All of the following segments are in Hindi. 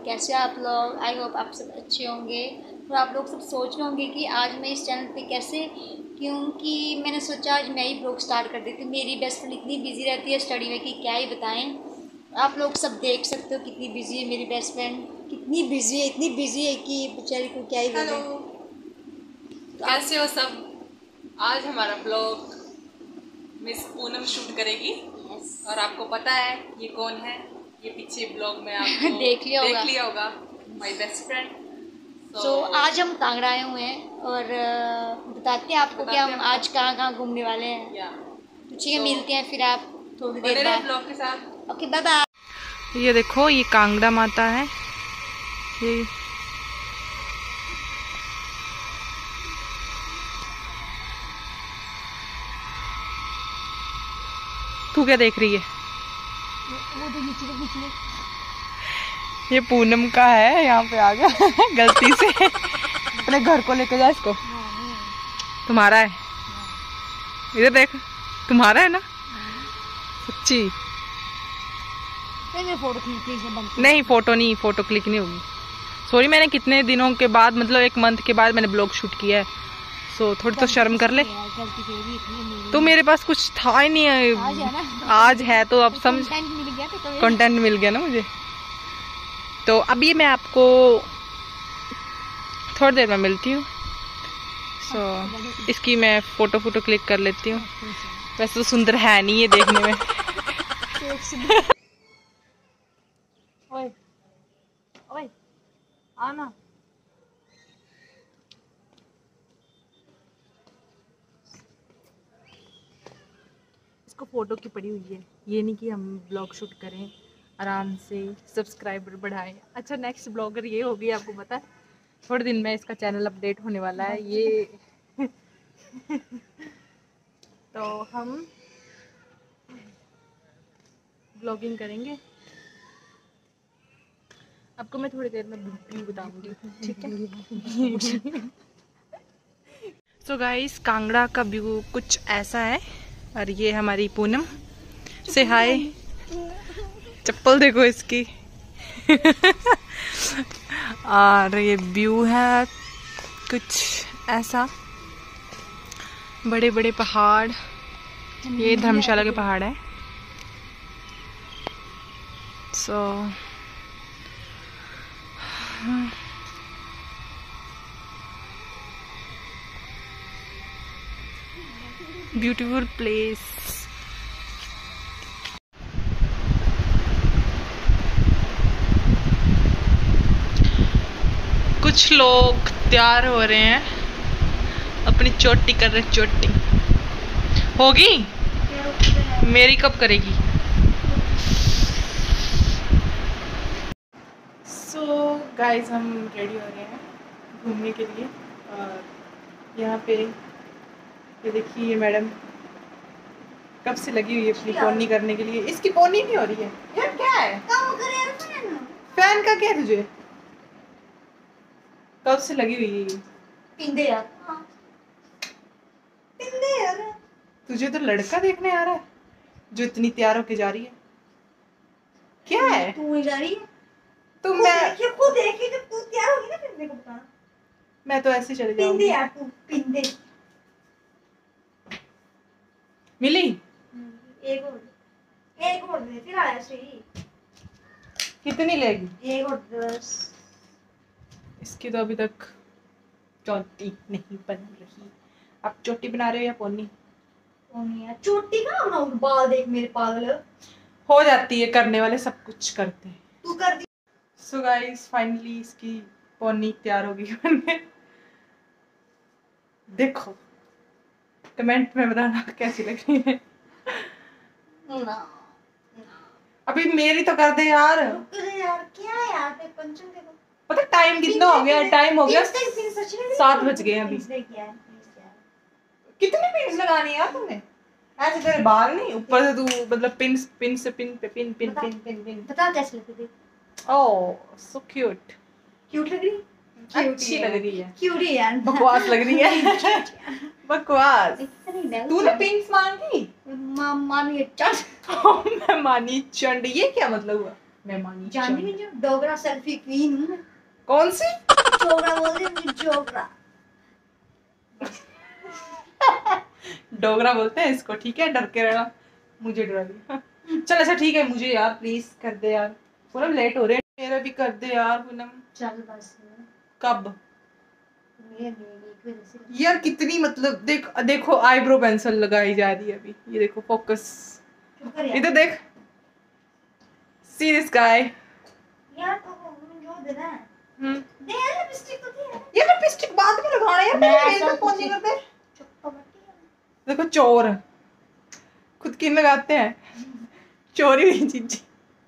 कैसे आप लोग। आई होप आप सब अच्छे होंगे। और आप लोग सब सोच रहे होंगे कि आज मैं इस चैनल पे कैसे, क्योंकि मैंने सोचा आज मैं ही ब्लॉग स्टार्ट कर देती हूँ। मेरी बेस्ट फ्रेंड इतनी बिजी रहती है स्टडी में कि क्या ही बताएं। आप लोग सब देख सकते हो कितनी बिजी है मेरी बेस्ट फ्रेंड, कितनी बिजी है, इतनी बिजी है कि बेचारी को क्या ही बोले। हेलो, कैसे हो सब। आज हमारा ब्लॉग मिस पूनम शूट करेगी। और आपको पता है ये कौन है, ये पीछे ब्लॉग में आपको देख लिया होगा माय बेस्ट फ्रेंड। सो आज हम कांगड़ा आए हुए हैं और बताते हैं आपको कि हम आज कहाँ घूमने वाले हैं। तो ठीक है, मिलते हैं फिर आप थोड़ी देर बाद ब्लॉग के साथ। Okay, bye bye. ये देखो, ये कांगड़ा माता है। ये तू क्या देख रही है? वो तो नीचे ये पूनम का है, यहाँ पे आ गया गलती से। अपने घर को लेके जा इसको। तुम्हारा है, इधर देख, तुम्हारा है ना सच्ची? फोटो खींच नहीं, फोटो नहीं, फोटो क्लिक नहीं होगी। सॉरी, मैंने कितने दिनों के बाद, मतलब 1 मंथ के बाद मैंने ब्लॉग शूट किया है। सो थोड़ी तो शर्म कर ले। तो मेरे पास कुछ था ही नहीं है, आज है तो अब समझ। कंटेंट मिल गया ना मुझे। तो अभी मैं आपको थोड़ी देर में मिलती हूँ। इसकी मैं फोटो क्लिक कर लेती हूँ। वैसे तो सुंदर है नहीं ये देखने में। ओए ओए आना। इसको फोटो की पड़ी हुई है, ये नहीं कि हम ब्लॉग शूट करें, आराम से सब्सक्राइबर बढ़ाएं। अच्छा, नेक्स्ट ब्लॉगर ये होगी, आपको पता है थोड़े दिन में इसका चैनल अपडेट होने वाला है ये। तो हम ब्लॉगिंग करेंगे, आपको मैं थोड़ी देर में व्यू बताऊंगी, ठीक है? सो गाइस, कांगड़ा का व्यू कुछ ऐसा है। और ये हमारी पूनम से हाय। चप्पल देखो इसकी। और ये व्यू है कुछ ऐसा, बड़े बड़े पहाड़। ये धर्मशाला के पहाड़ है। So beautiful place. कुछ लोग तैयार हो रहे हैं, अपनी चोटी कर रहे। चोटी होगी, मेरी कब करेगी? सो गाइस, हम रेडी हो रहे हैं घूमने के लिए। और यहाँ पे ये देखिए, ये मैडम कब से लगी हुई है अपनी पोनी करने के लिए। इसकी पोनी नहीं हो रही है यार, क्या है? फैन का क्या तुझे? कब से लगी हुई है? पिंदे यार, पिंदे यार। तुझे तो लड़का देखने आ रहा है जो इतनी तैयार होके जा रही है। क्या है? तू ही जा रही है। तो मैं खुद देखी, जब तू तैयार होगी ना फिर मेरे को बताना। मैं तो ऐसे चले जाऊंगी। पिंदे यार, तू पिंदे। मिली एक और दे, फिर आया सही। कितनी लेगी? एक और 10। इसकी तो अभी तक चोटी नहीं बन रही। आप चोटी बना रहे हो या पोनी? पोनी यार, चोटी कहाँ बनाऊं? बाल देख मेरे, पागल। हो जाती है, करने वाले सब कुछ करते हैं। तू कर दी। सो गाइस, फाइनली इसकी पोनी तैयार होगी बनने। देखो, कमेंट में बताना कैसी लग रही है। ना अभी मेरी तो कर दे यार। यार, क्या यार, ते पंचम देखो। पता टाइम कितना हो गया? टाइम हो गया 7 बज गए अभी। कितनी पिन लगानी है यार तुमने? ऐसे तेरे बाल नहीं, ऊपर से तू मतलब पिन से पिन पे pin pin pin pin pin. बता कैसे लग रही? ओह सो क्यूट। क्यूट लग रही? अच्छी लग रही है। क्यूट है यार। बकवास लग रही है। बकवास। तूने पिंस मांगी? मानी चंड। मैं मानी चंड, ये क्या मतलब हुआ? मैं मानी जानती नहीं जो डोगरा सेल्फी क्वीन हूँ मैं। कौन सी? डोगरा बोल रही हूँ, डोगरा। डोगरा बोलते हैं इसको, ठीक है? डर के रहना, मुझे डरा दिया। चल अच्छा ठीक है, मुझे यार प्लीज कर दे यार, पूनम लेट हो रहे हैं। मेरा भी कर दे यार पूनम। चल बस। कब? यार कितनी मतलब देखो आईब्रो पेंसिल लगाई जा रही है अभी, ये देखो फोकस, इधर देख, सी दिस गाय। यार जो दे रहा है दे लिपस्टिक तो दे। ये लिपस्टिक बाद में लगाना यार, मेरे फेस पे फोन नहीं करते। देखो चोर खुद की लगाते हैं, चोरी हुई चीजें।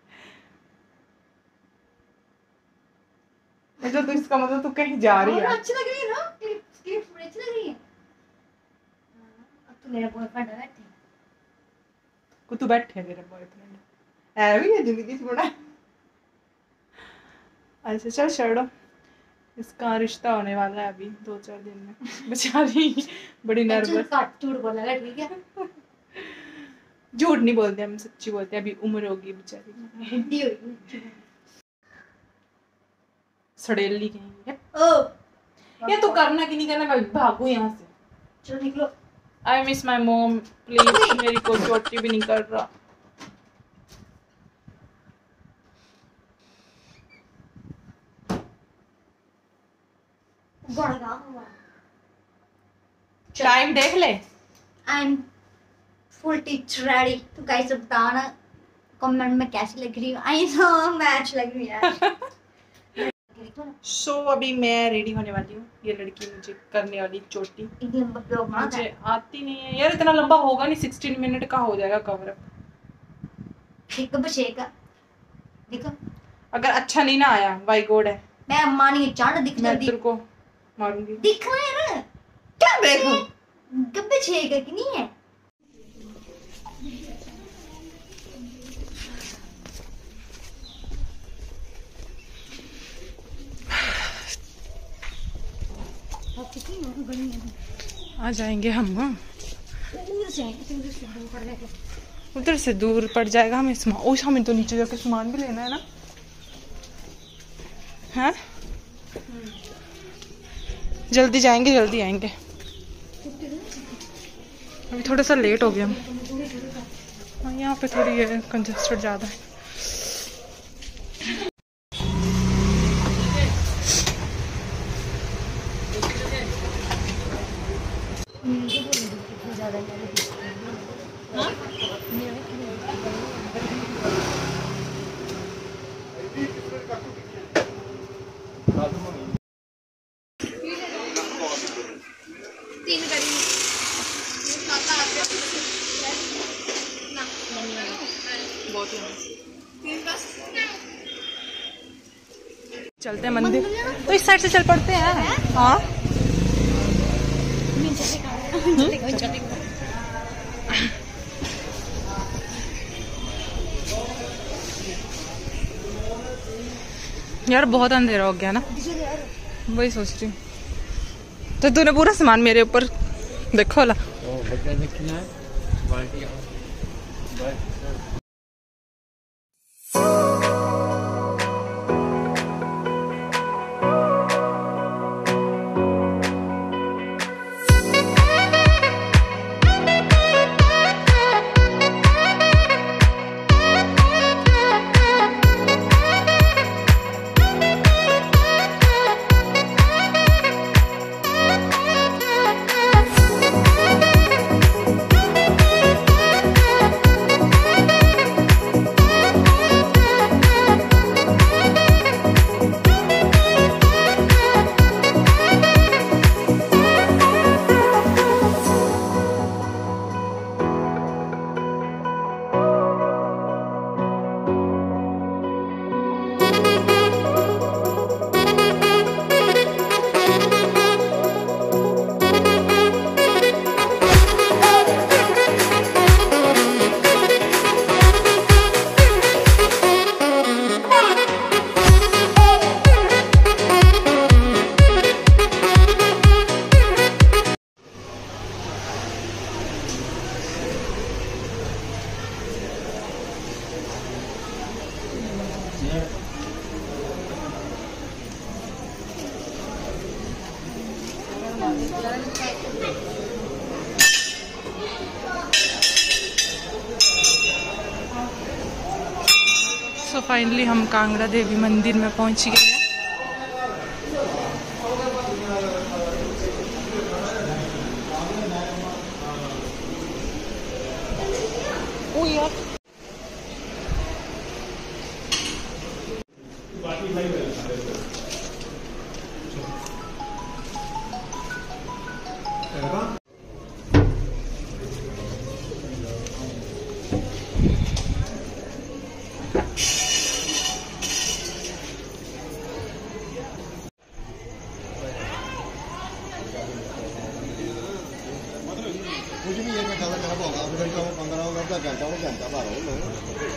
मतलब तो इसका मतलब तू कहीं जा रही है। अच्छी लग रही है ना, क्लिप्स बड़ी अच्छी लग रही है। अब तो मेरा बॉयफ्रेंड है, बैठे को तू बैठे मेरा बॉयफ्रेंड है भी, ये जिंदगी छोड़ा। अच्छा चल छोड़ो, इसका रिश्ता होने वाला है अभी 2-4 दिन में। बेचारी बड़ी नर्वस। झूठ बोला है, ठीक है? झूठ नहीं बोलते हम, सच्ची बोलते हैं। अभी उम्र होगी बेचारी, बुढ़ी होगी। सड़ेली कहेंगे। ओ ये तो करना कि नहीं करना, मैं भागू यहाँ से। चलो निकलो। I miss my mom, please. मेरी कोई चोटी भी नहीं कर रहा। टाइम देख ले। आई एम फुल टीच रेडी। तो गाइस बताना कमेंट में कैसी लग रही हो। आई नो मैच लग रही है यार। सो अभी मैं रेडी होने वाली हूँ। ये लड़की मुझे करने वाली चोटी। मुझे आती नहीं है यार, इतना लंबा होगा नहीं, 16 मिनट का हो जाएगा कवर अप। देखो अगर अच्छा नहीं ना आया बाय गॉड है, मैं मानी चांद दिख मैं तेरे को मारूंगी। दिख रहा है ना, क्या देखो गब्बे छेगा कि नहीं है। आ जाएंगे हम। उधर से दूर पड़ जाएगा हमें। हमें तो नीचे जाकर सामान भी लेना है ना, हाँ? जल्दी जाएंगे जल्दी आएंगे। अभी थोड़ा सा लेट हो गया हम। यहाँ पे थोड़ी कंजस्टेड ज़्यादा है। चलते हैं मंदिर, तो इस साइड से चल पड़ते हैं। हाँ यार बहुत अंधेरा हो गया ना, वही सोच रही हूँ। तो तूने पूरा सामान मेरे ऊपर देखो ला। सो फाइनली हम कांगड़ा देवी मंदिर में पहुंच गए हैं। ओ यार कुछ भी ये मैं कल खराब होगा फिर तो 15 मिनट का घंटा बाहर हो लो।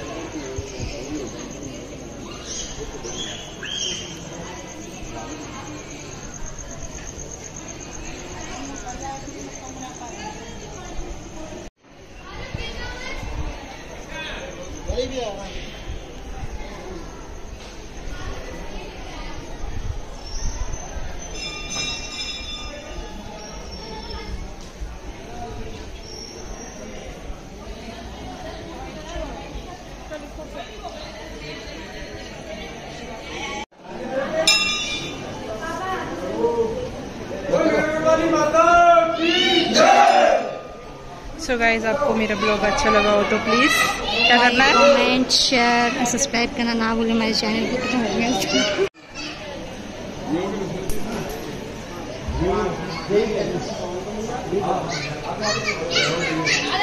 वही भी आ रहा है। सो गाइज आपको मेरा ब्लॉग अच्छा लगा हो तो प्लीज़ क्या करना है, कमेंट शेयर सब्सक्राइब करना ना भूलें हमारे चैनल को। कितना हो गया